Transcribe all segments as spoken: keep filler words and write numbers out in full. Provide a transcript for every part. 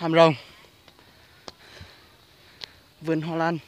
Hàm Rồng, vườn hoa lan.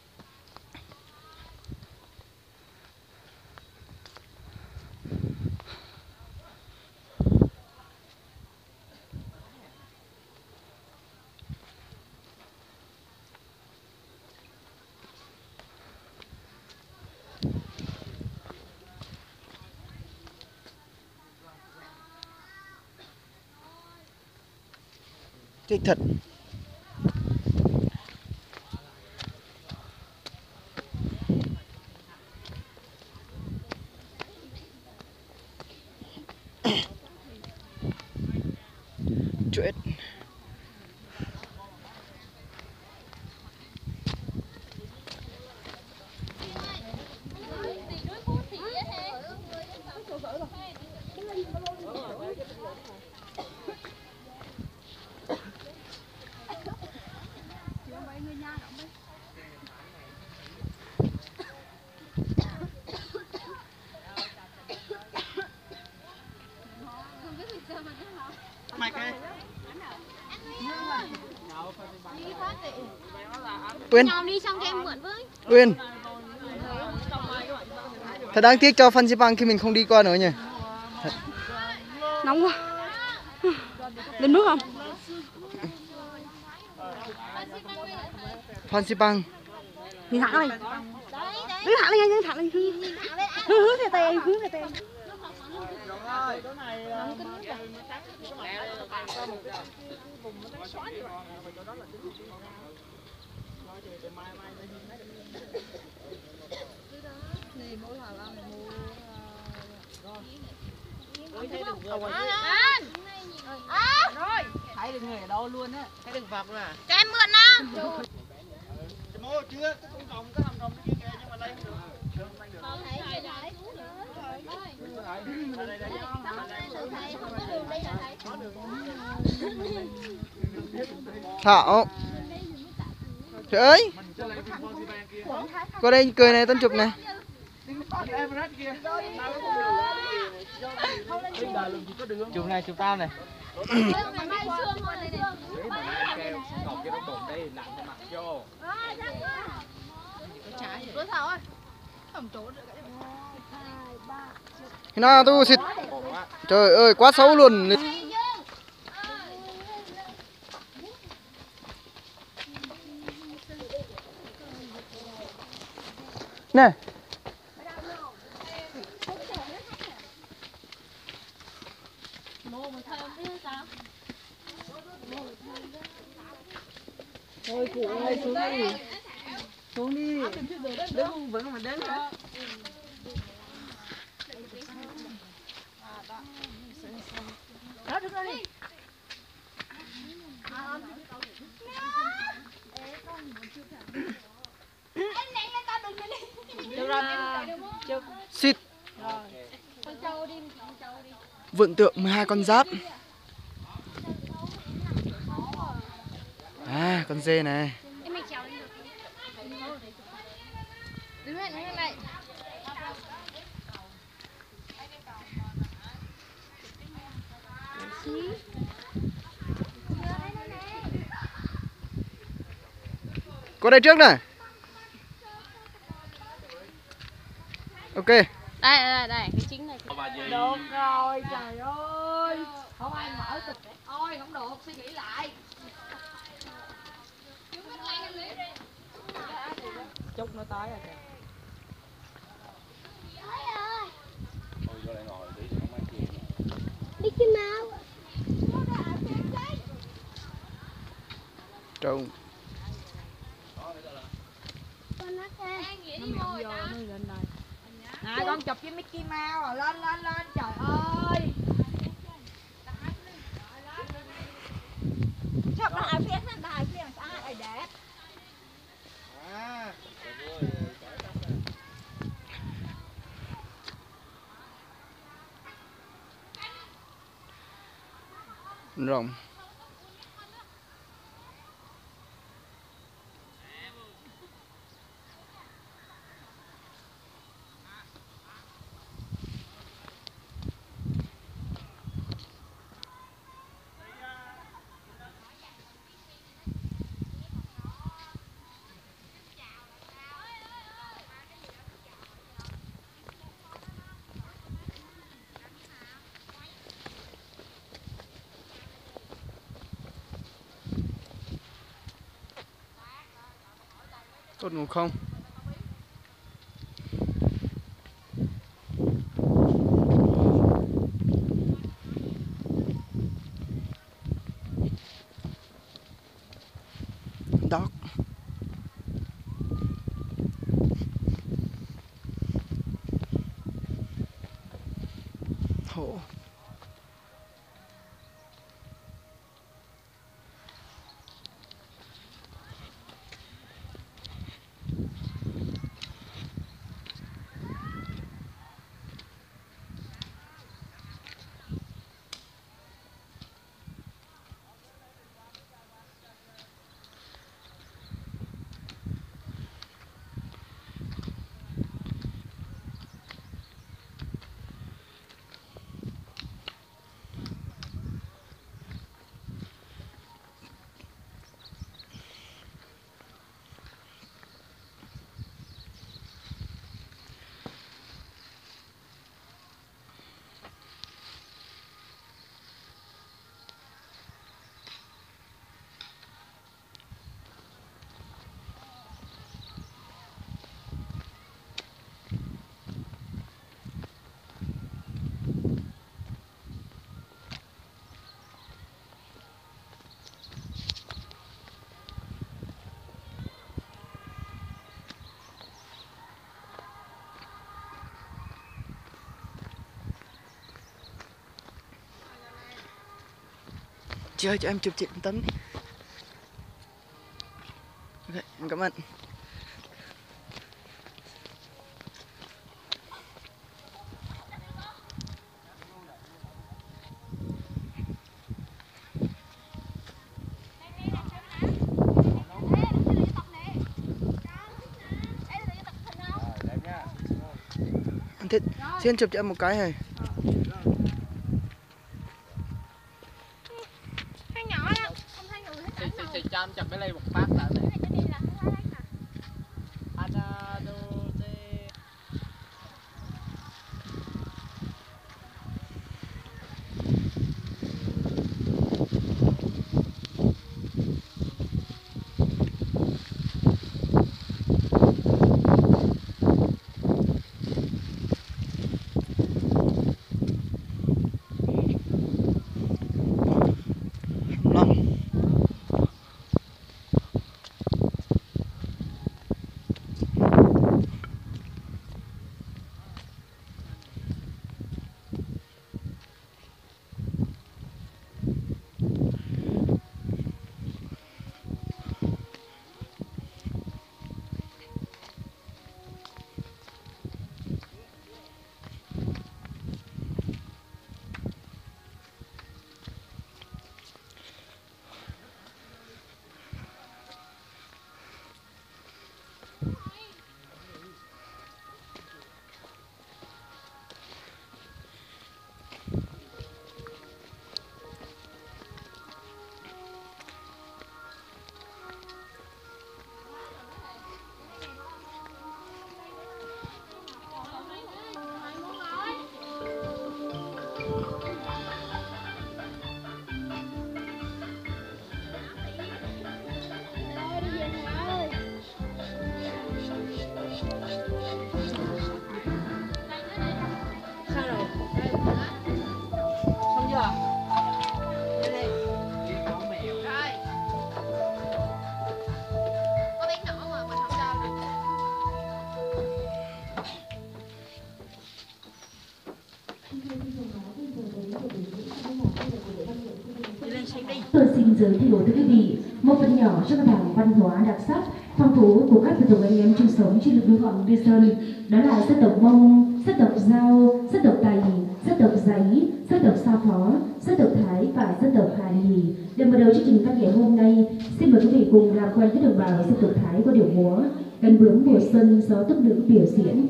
Thích thật. Chuyện Uyên, Uyên, thật đáng tiếc cho Phan Xipang khi mình không đi qua nữa nhỉ. Thật. Nóng quá. Lên nước không? Phan Xipang. Nhìn thẳng này. Đứng thẳng lên, đứng thẳng lên. Hướng hướng theo tay, hướng theo tay. Thấy được người ở đâu luôn á, thấy đừng vọc à. Cho em mượn nào. Mua chưa, cái con rồng, cái hầm rồng kia kìa nhưng mà lấy không được. Thảo. Trời ơi. Qua đây cười này, Tân chụp này. Chụp này, chụp tao này. Nào tu xịt. Trời ơi quá xấu luôn. Nè. Thôi cụ ơi xuống đi. Xuống đi. Đứng vẫn mà đứng hả? Đó đứng đi. Xịt. Vượng tượng mười hai con giáp. À, con dê này. Qua đây trước này. Ok. Đây đây đây, cái chính này. Được rồi, trời ơi. Không ai mở tục. Ôi, không được, suy nghĩ lại. Chút nó tới rồi kìa. Mickey Mouse. Trông. Nè con chụp với Mickey Mouse rồi, lên lên lên, trời ơi. Chụp nó hai phía, nó hai phía sao ai đẹp. Rồng. Tốt ngủ không? Dog. Hổ. Chị ơi cho em chụp chị một tấm đi. Ok, em cảm ơn. Anh thích xin chụp cho em một cái này. Chị cho em chụp cái ly một bát lại này. Anh đô chê. Tôi xin giới thiệu tới quý vị một phần nhỏ trong bảng văn hóa đặc sắc, phong phú của các dân tộc anh em chung sống trên núi Hoàng Liên Sơn. Đó là dân tộc Mông, dân tộc Dao, dân tộc Tày, dân tộc Giấy, dân tộc Sa Phó, dân tộc Thái và dân tộc Hà Nhì. Để mở đầu chương trình văn nghệ hôm nay, xin mời quý vị cùng làm quen với đồng bào dân tộc Thái qua điệu múa Cánh bướm mùa xuân do túc nữ biểu diễn.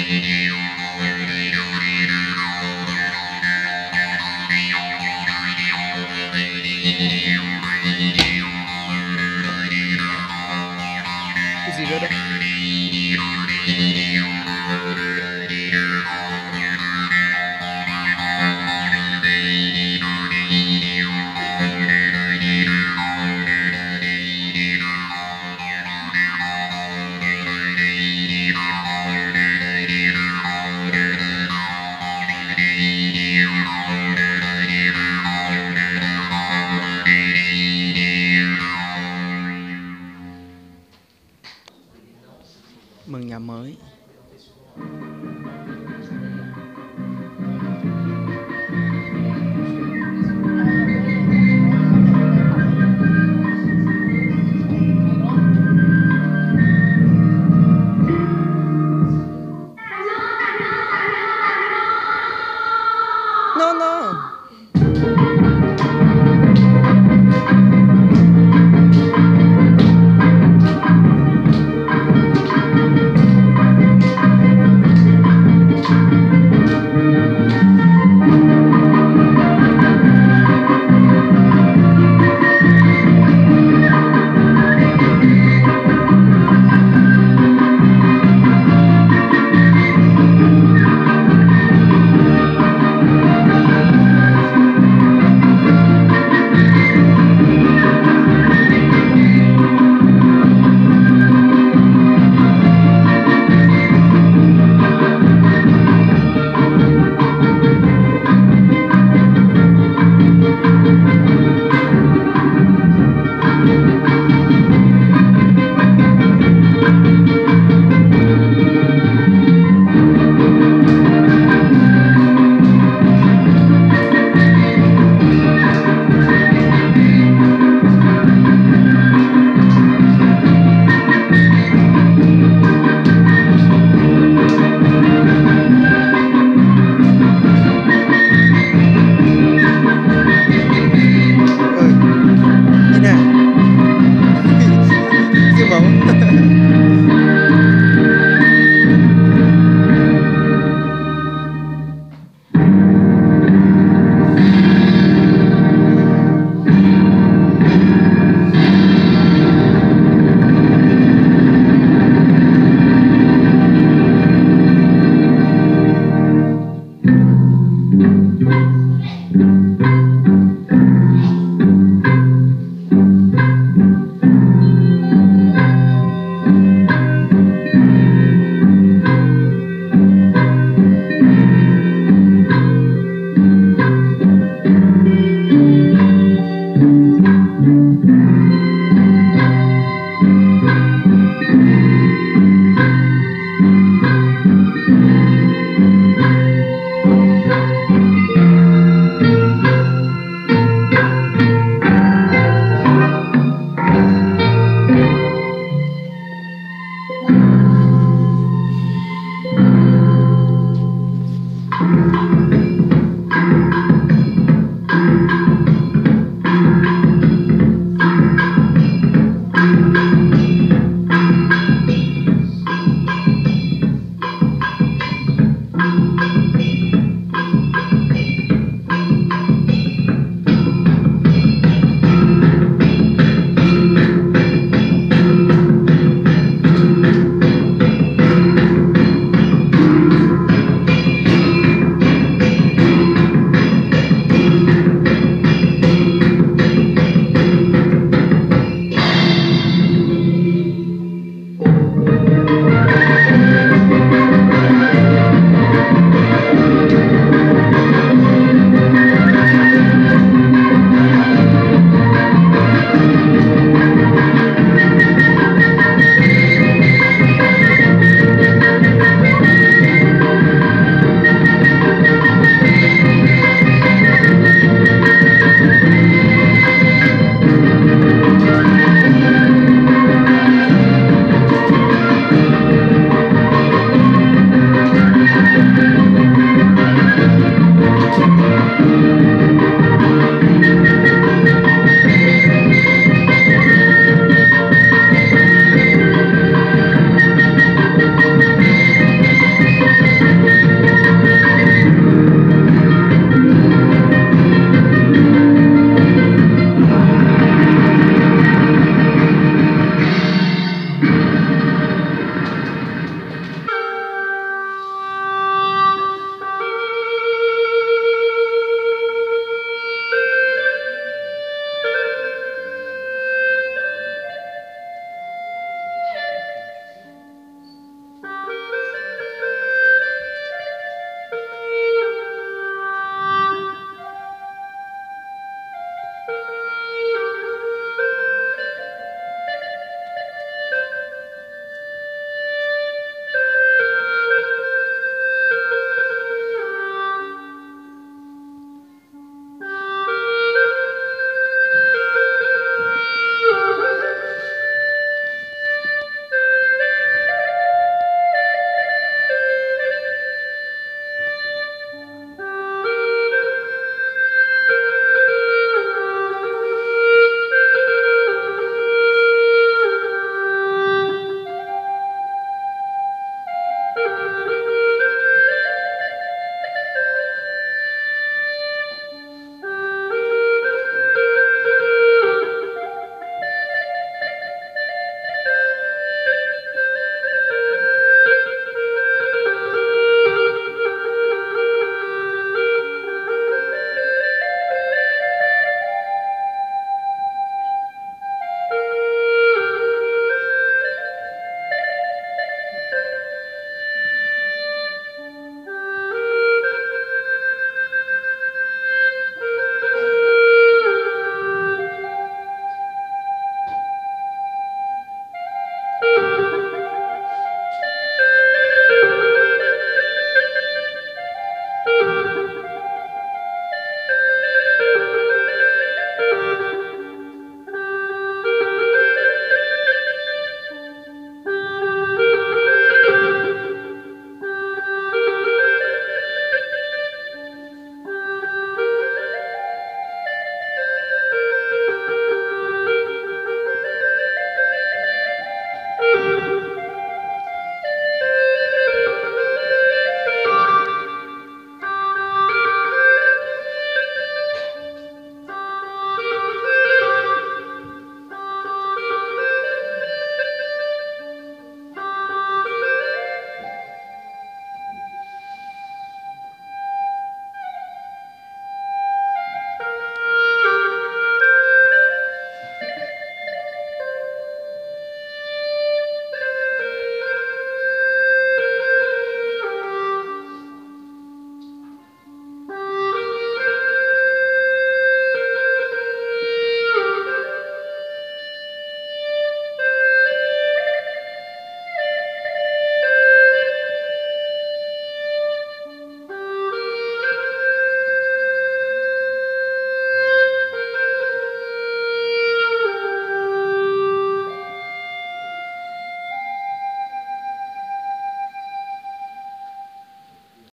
Cái gì nữa đây? Mừng nhà mới.